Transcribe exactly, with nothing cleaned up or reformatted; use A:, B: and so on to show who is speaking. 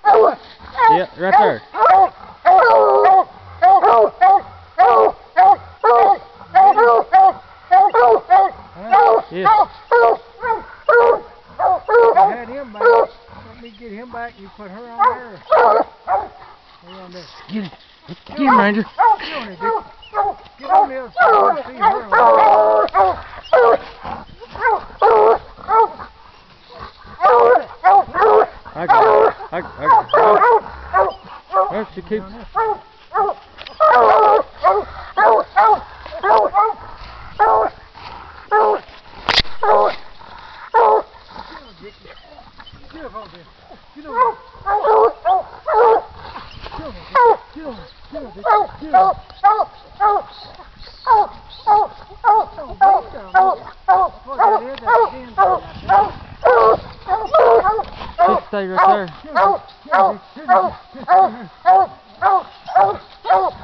A: Yeah, right there. Yeah.
B: I had him back. Let me get him back. You put her on there. Her on there.
A: Get him. Get him, Ranger.
B: Get on there, Dick. Get on the other side and see her on there.
A: I got it. I, I got it. Well, she keeps...
B: Get up on there. Get on there. Get on there. Get on there. Get on there. Get on
A: Just stay right there.